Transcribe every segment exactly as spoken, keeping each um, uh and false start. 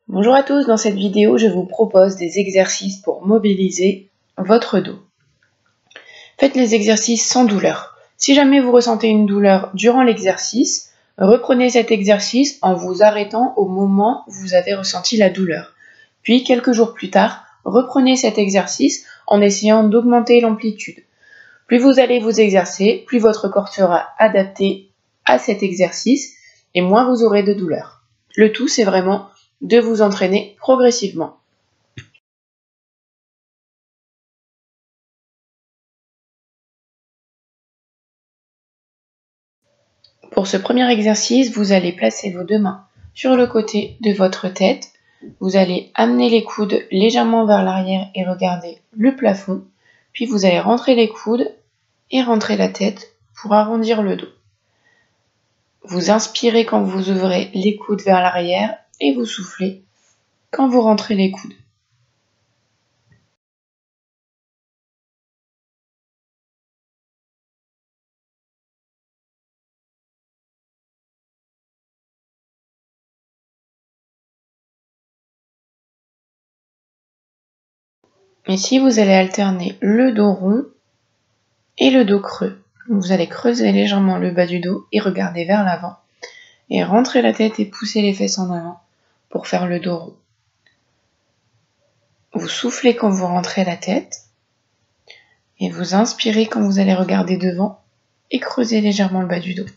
Bonjour à tous, dans cette vidéo, je vous propose des exercices pour mobiliser votre dos. Faites les exercices sans douleur. Si jamais vous ressentez une douleur durant l'exercice, reprenez cet exercice en vous arrêtant au moment où vous avez ressenti la douleur. Puis, quelques jours plus tard, reprenez cet exercice en essayant d'augmenter l'amplitude. Plus vous allez vous exercer, plus votre corps sera adapté à cet exercice et moins vous aurez de douleur. Le tout, c'est vraiment de vous entraîner progressivement. Pour ce premier exercice, vous allez placer vos deux mains sur le côté de votre tête. Vous allez amener les coudes légèrement vers l'arrière et regarder le plafond. Puis vous allez rentrer les coudes et rentrer la tête pour arrondir le dos. Vous inspirez quand vous ouvrez les coudes vers l'arrière et vous soufflez quand vous rentrez les coudes. Ici, vous allez alterner le dos rond et le dos creux. Vous allez creuser légèrement le bas du dos et regarder vers l'avant. Et rentrer la tête et pousser les fesses en avant pour faire le dos rond. Vous soufflez quand vous rentrez la tête et vous inspirez quand vous allez regarder devant et creuser légèrement le bas du dos.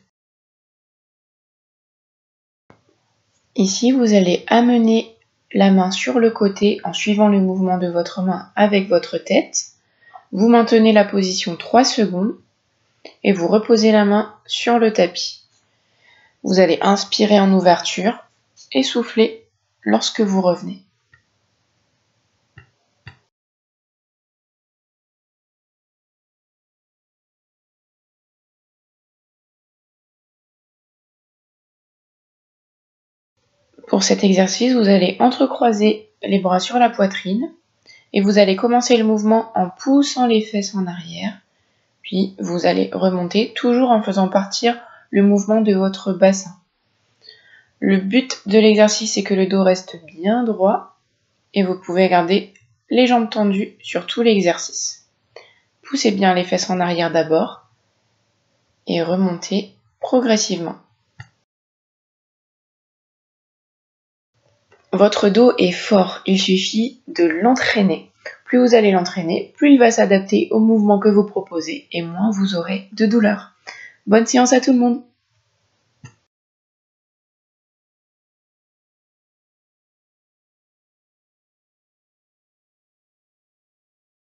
Ici, vous allez amener la main sur le côté en suivant le mouvement de votre main avec votre tête. Vous maintenez la position trois secondes et vous reposez la main sur le tapis. Vous allez inspirer en ouverture et souffler lorsque vous revenez. Pour cet exercice, vous allez entrecroiser les bras sur la poitrine et vous allez commencer le mouvement en poussant les fesses en arrière. Puis vous allez remonter, toujours en faisant partir le mouvement de votre bassin. Le but de l'exercice est que le dos reste bien droit et vous pouvez garder les jambes tendues sur tout l'exercice. Poussez bien les fesses en arrière d'abord et remontez progressivement. Votre dos est fort, il suffit de l'entraîner. Plus vous allez l'entraîner, plus il va s'adapter au mouvement que vous proposez et moins vous aurez de douleur. Bonne séance à tout le monde!